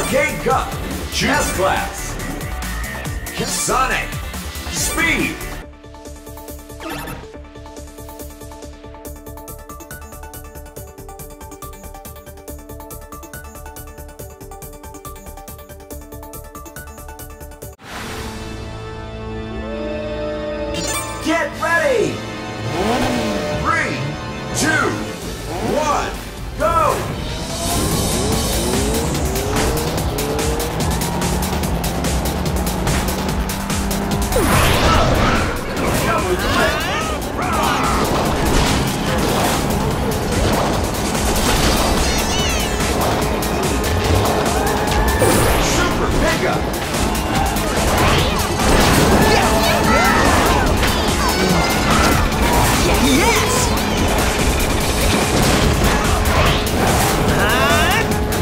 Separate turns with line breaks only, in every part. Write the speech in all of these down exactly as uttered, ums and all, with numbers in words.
Arcade Cup, Chess Class, Sonic, Speed. Get ready! Three, two, one, go! Double flip! Super pickup!
Yes! Huh?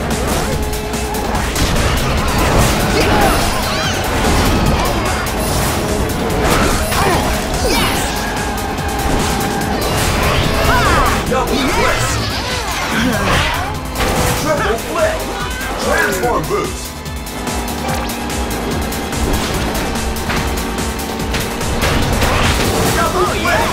Yes!
Double twist! Triple flip! Transform boost! Double flip!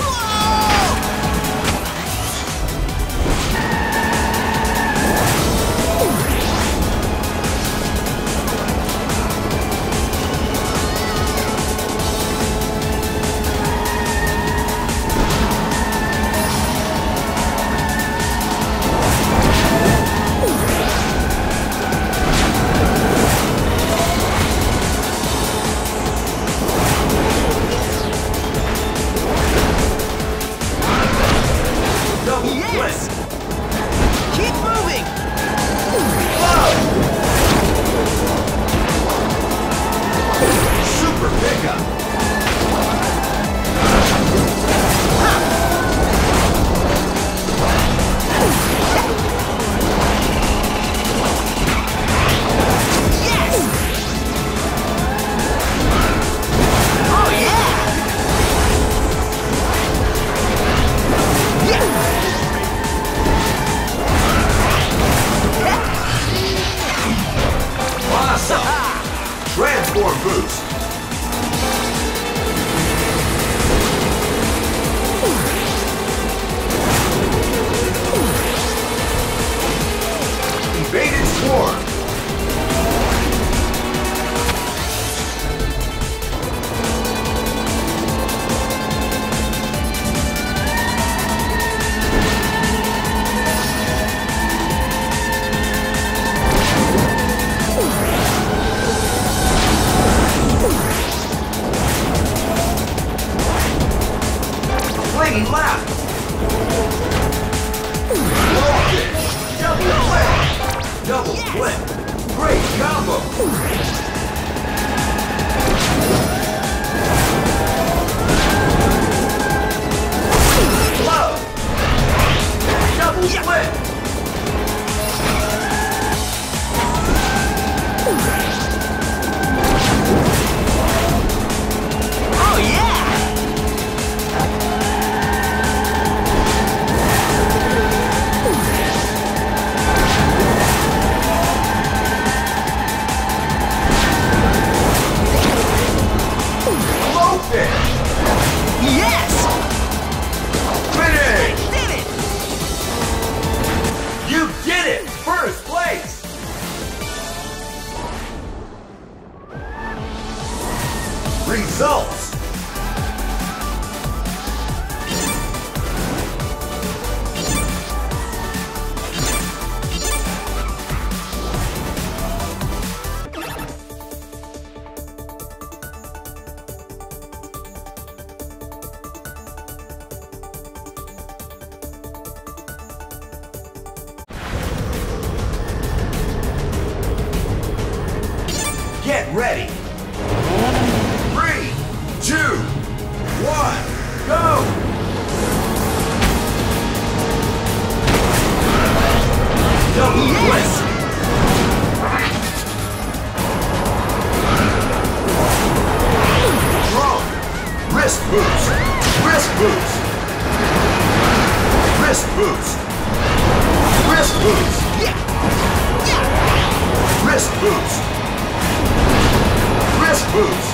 Yes! Keep moving!
Whoa! Super pickup!
Yes! Oh yeah! Yeah!
Awesome! Transform boost! Invaded Swarm! Flinging left! Low kick! Double flip! Double flip! Great combo! Low! Double flip!
Oh yeah!
Low kick!
Yes!
Finish!
Did it!
You did it! First place! Results! Get ready! Three, two, one, go! Double twist! Throw! Wrist boost! Wrist boost! Wrist boost! Wrist boost!
Yeah! Yeah!
Wrist boost. Wrist boost.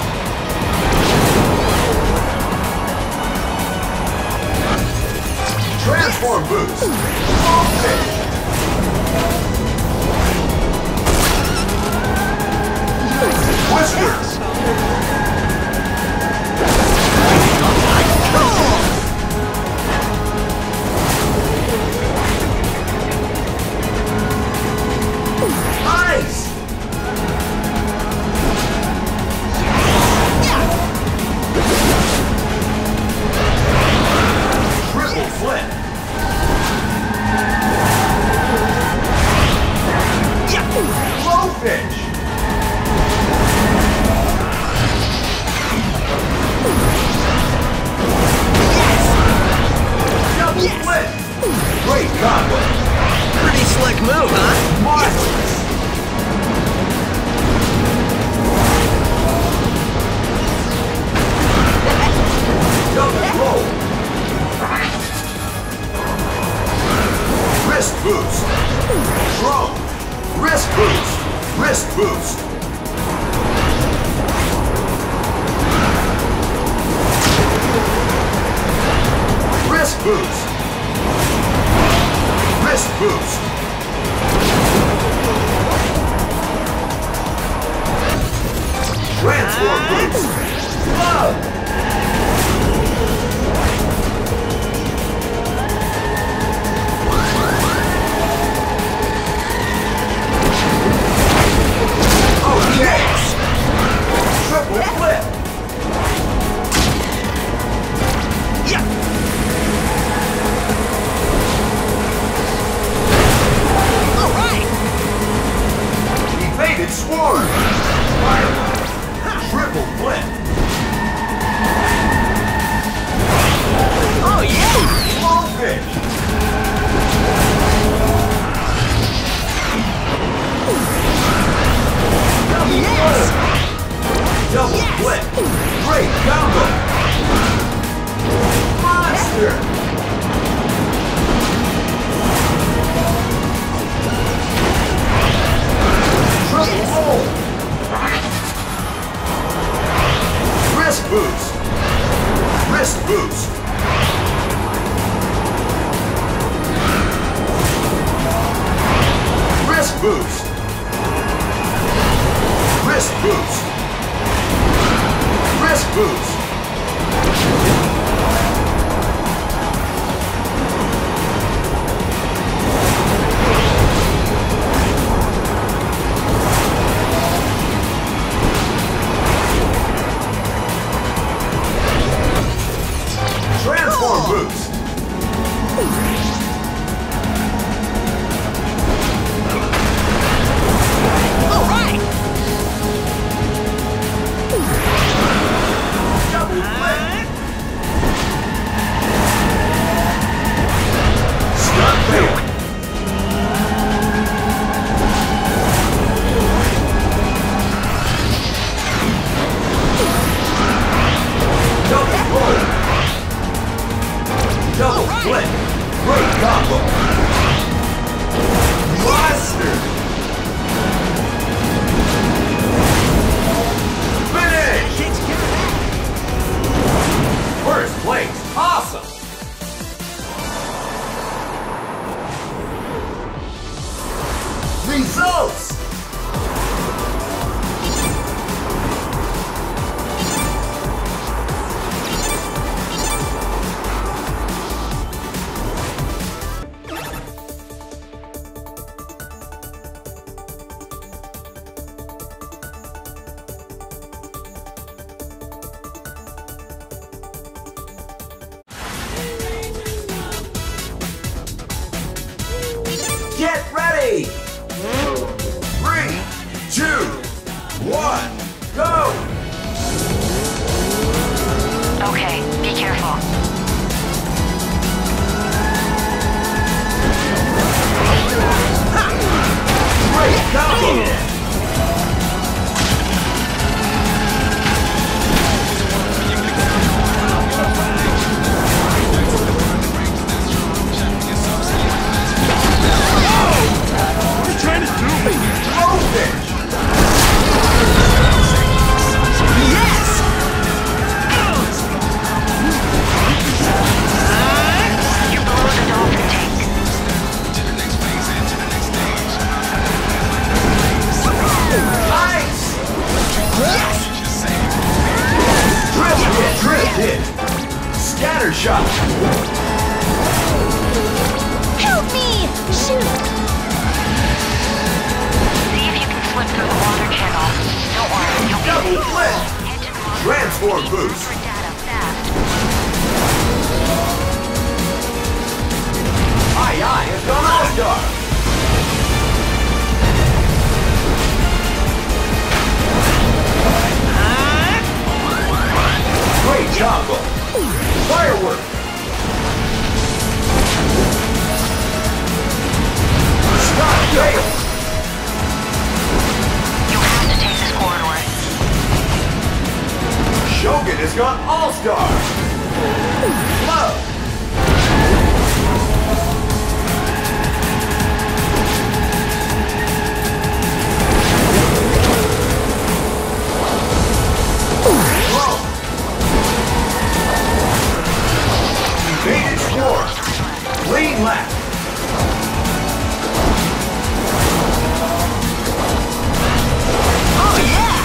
Transform boost. Full pitch. Twister. Ice. Triple flip. Low pitch. Double flip. Great combo.
Pretty slick move, huh?
Marvelous. Double roll. Wrist boost. Throw. Wrist boost. Wrist boost. Wrist boost. Wrist boost. Transform boost. Love. Oh yes! Triple flip.
Yeah. All right.
Evaded swarm. Fire. Triple flip.
Oh yeah.
Low pitch. Double
Yes.
flip. Double
Yes.
flip. Great combo. Monster. Triple roll. Wrist boost. Wrist boost. Wrist boost. Wrist boost. Wrist boost. Transform boost.
All right.
Double flip. Stunt fail. Double roll. Double flip. Great combo. Monster. Finish.
Takes care of that.
First place. Awesome. Results. Get ready! Three, two, one, go!
Okay, be careful.
Great combo!
What are you trying to do?
Low pitch! Transform
Need
boost.
accurate data fast.
Aye, aye, has gone all-star. Great job, Bo. Firework. Stop, fail.
You have to take this corridor.
Shogun has gone all-star. Love. Evade explore. Lean left.
Oh, yeah!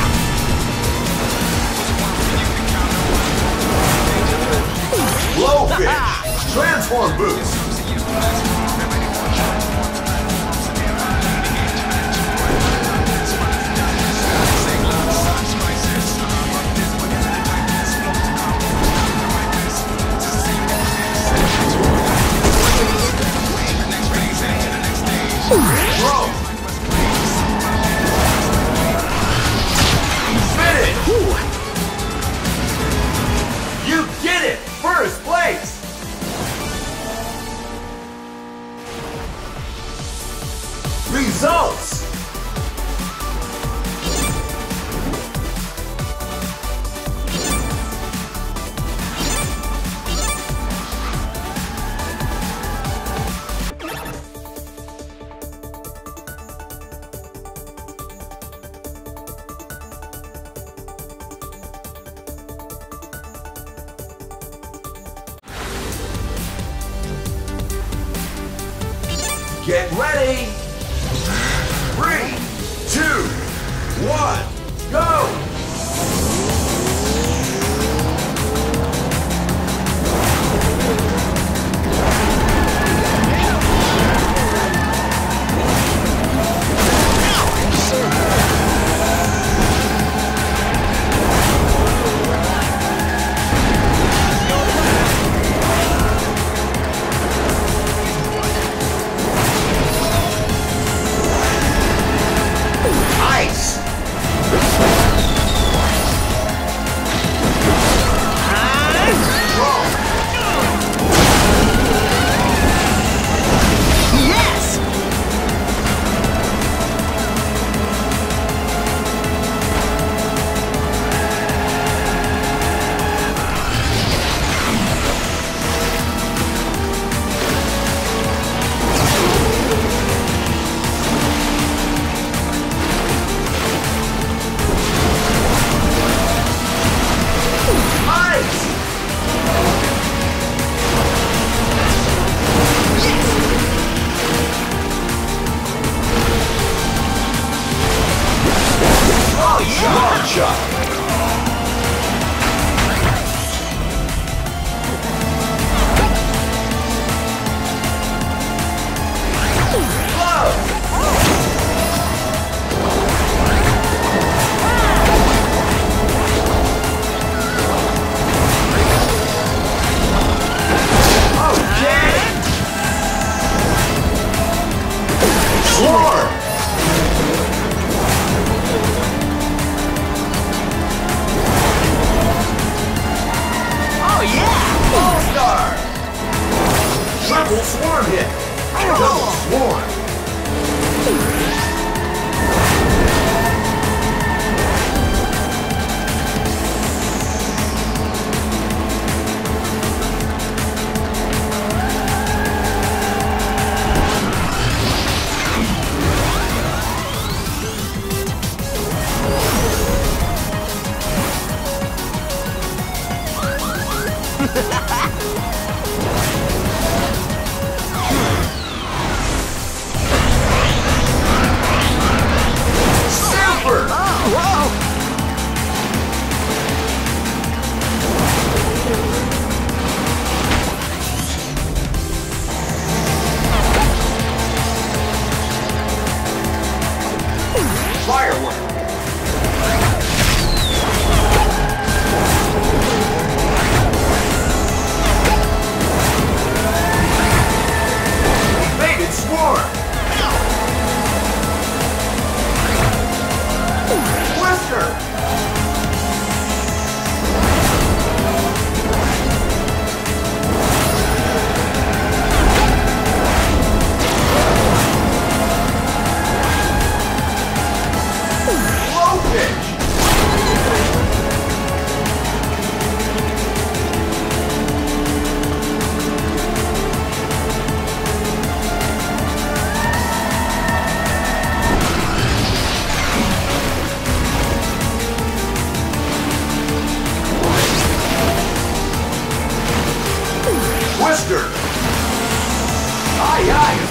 Blowfish. Transform boost. Throw. Finish. You did it! First place! Results! Get ready! Three, two, one, go! Ice!
Yes!
Ice!
Oh, yeah!
Long shot! Love! Okay! Swarm!
Oh, yeah!
All-star! Triple swarm hit! Double swarm!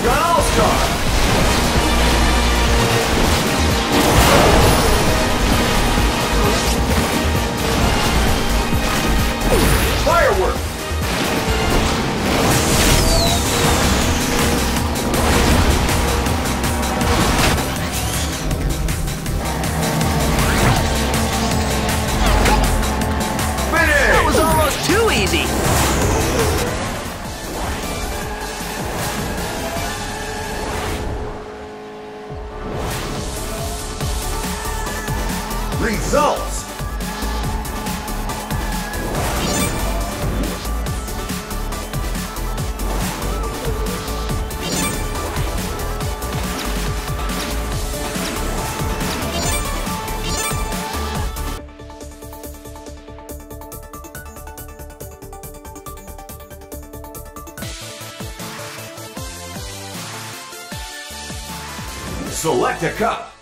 Gun All-Star! Firework!
That was almost too easy.
Results! Select a cup.